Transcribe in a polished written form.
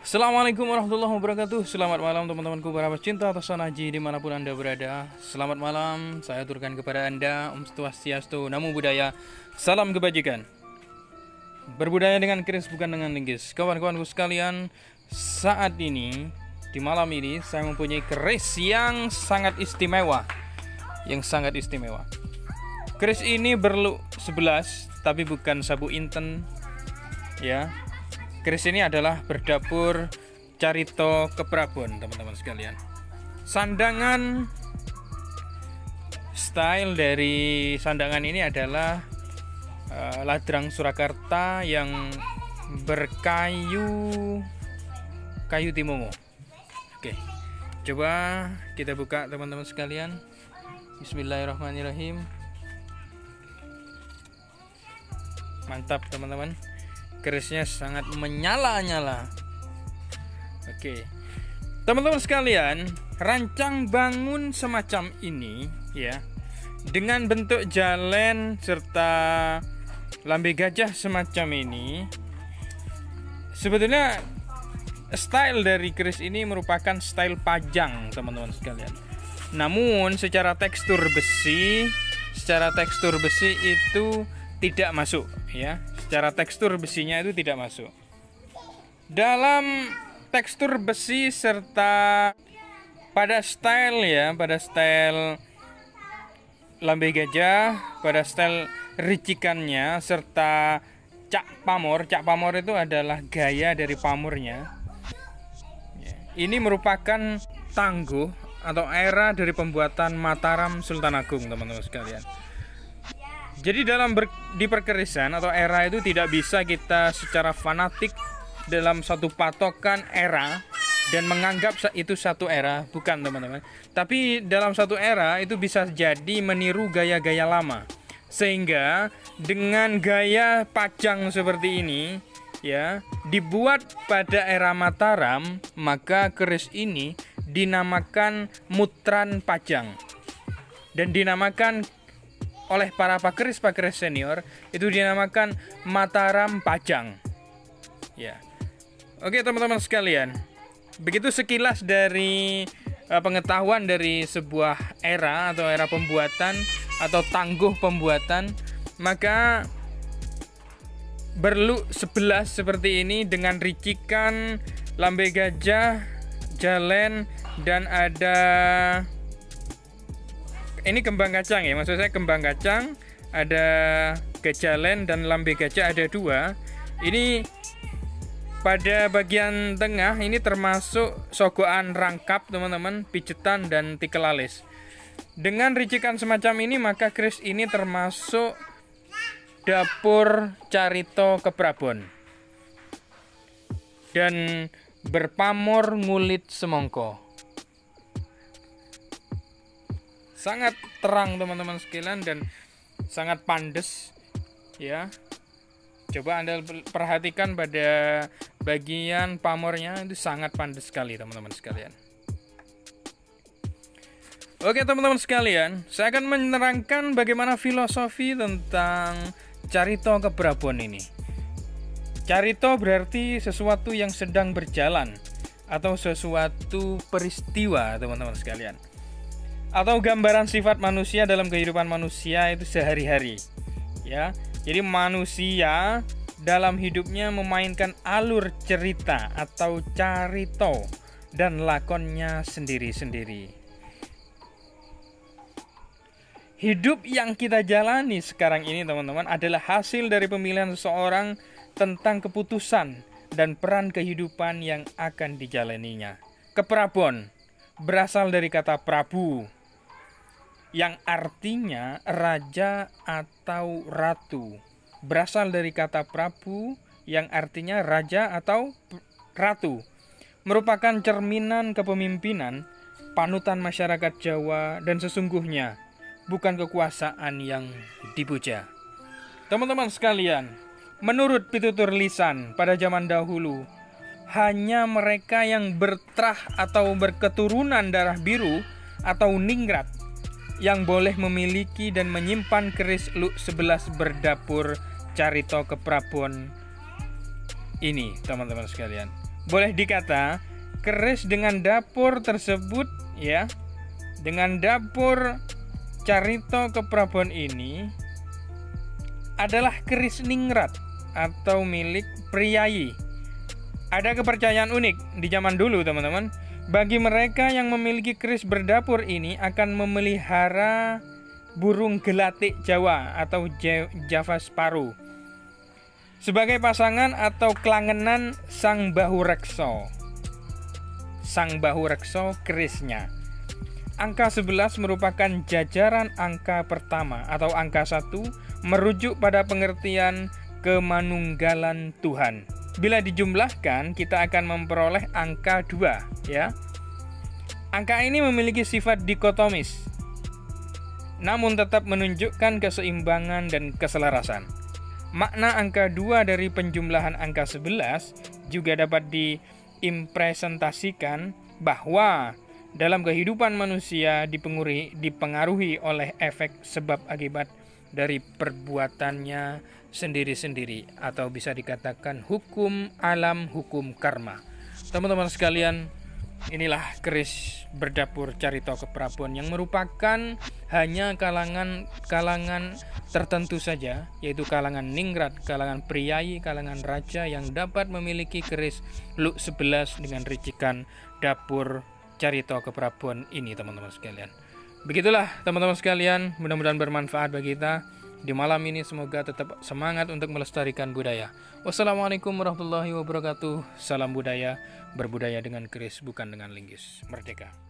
Assalamualaikum warahmatullahi wabarakatuh. Selamat malam teman-temanku para pecinta Tosonaji dimanapun anda berada. Selamat malam, saya aturkan kepada anda Om Swastiastu, Namo Buddhaya, salam kebajikan. Berbudaya dengan keris bukan dengan linggis. Kawan-kawanku sekalian, saat ini di malam ini saya mempunyai keris yang sangat istimewa. Keris ini berluk 11 tapi bukan sabu inten ya. Keris ini adalah berdapur Carito Keprabon, teman-teman sekalian. Sandangan style dari sandangan ini adalah ladrang Surakarta yang berkayu timungu. Oke, coba kita buka teman-teman sekalian. Bismillahirrahmanirrahim. Mantap teman-teman. Kerisnya sangat menyala-nyala. Oke, teman-teman sekalian, rancang bangun semacam ini ya, dengan bentuk jalen serta lambe gajah semacam ini, sebetulnya style dari keris ini merupakan style pajang, teman-teman sekalian. Namun secara tekstur besi itu tidak masuk ya. Secara tekstur besinya itu tidak masuk. Dalam tekstur besi serta pada style lambe gajah, pada style ricikannya serta cak pamor itu adalah gaya dari pamornya. Ini merupakan tangguh atau era dari pembuatan Mataram Sultan Agung, teman-teman sekalian. Jadi di perkerisan atau era itu tidak bisa kita secara fanatik dalam satu patokan era dan menganggap itu satu era, bukan teman-teman. Tapi dalam satu era itu bisa jadi meniru gaya-gaya lama. Sehingga dengan gaya pajang seperti ini ya, dibuat pada era Mataram, maka keris ini dinamakan Mutran Pajang. Dan dinamakan oleh para pakeris senior itu dinamakan Mataram Pajang. Ya. Oke, teman-teman sekalian. Begitu sekilas dari pengetahuan dari sebuah era atau era pembuatan atau tangguh pembuatan, maka berluk 11 seperti ini dengan ricikan lambe gajah, jalen, dan ada ini kembang kacang ya, maksud saya kembang kacang, ada gajalen dan lambe gajah ada 2. Ini pada bagian tengah ini termasuk sogokan rangkap teman-teman, pijetan dan tikel alis. Dengan ricikan semacam ini maka keris ini termasuk dapur Carito Keprabon dan berpamor ngulit semongko. Sangat terang teman-teman sekalian dan sangat pandes ya. Coba Anda perhatikan pada bagian pamornya, itu sangat pandes sekali teman-teman sekalian. Oke teman-teman sekalian, saya akan menerangkan bagaimana filosofi tentang Carito Keprabon ini. Carito berarti sesuatu yang sedang berjalan atau sesuatu peristiwa teman-teman sekalian, atau gambaran sifat manusia dalam kehidupan manusia itu sehari-hari ya. Jadi manusia dalam hidupnya memainkan alur cerita atau carito dan lakonnya sendiri-sendiri. Hidup yang kita jalani sekarang ini teman-teman adalah hasil dari pemilihan seseorang tentang keputusan dan peran kehidupan yang akan dijalaninya. Keprabon berasal dari kata Prabu yang artinya raja atau ratu. Berasal dari kata Prabu yang artinya raja atau ratu. Merupakan cerminan kepemimpinan, panutan masyarakat Jawa, dan sesungguhnya bukan kekuasaan yang dipuja. Teman-teman sekalian, menurut pitutur lisan pada zaman dahulu, hanya mereka yang bertrah atau berketurunan darah biru atau ningrat yang boleh memiliki dan menyimpan keris luk 11 berdapur Carito Keprabon ini, teman-teman sekalian. boleh dikata keris dengan dapur tersebut ya, dengan dapur Carita Keprabon ini adalah keris ningrat atau milik priayi. Ada kepercayaan unik di zaman dulu teman-teman. Bagi mereka yang memiliki keris berdapur ini akan memelihara burung gelatik Jawa atau Java Sparrow sebagai pasangan atau kelangenan Sang Bahu Rekso. Sang Bahu Rekso kerisnya. Angka 11 merupakan jajaran angka pertama atau angka 1, merujuk pada pengertian kemanunggalan Tuhan. Bila dijumlahkan, kita akan memperoleh angka 2 ya. Angka ini memiliki sifat dikotomis, namun tetap menunjukkan keseimbangan dan keselarasan. Makna angka 2 dari penjumlahan angka 11 juga dapat diimpresentasikan bahwa dalam kehidupan manusia dipengaruhi oleh efek sebab akibat dari perbuatannya sendiri-sendiri, atau bisa dikatakan hukum alam, hukum karma. Teman-teman sekalian, inilah keris berdapur Carita Keprabon yang merupakan hanya kalangan tertentu saja, yaitu kalangan ningrat, kalangan priayi, kalangan raja yang dapat memiliki keris Luk 11 dengan ricikan dapur Carita Keprabon ini teman-teman sekalian. Begitulah teman-teman sekalian, mudah-mudahan bermanfaat bagi kita. Di malam ini semoga tetap semangat untuk melestarikan budaya. Wassalamualaikum warahmatullahi wabarakatuh. Salam budaya, berbudaya dengan keris bukan dengan linggis. Merdeka.